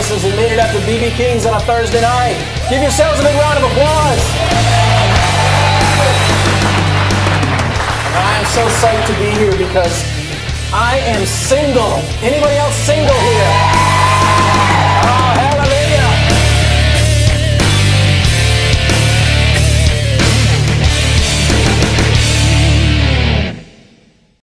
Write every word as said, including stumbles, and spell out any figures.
places and made it up to BBKing's on a Thursday night. Give yourselves a big round of applause. I am so psyched to be here because I am single. Anybody else single here?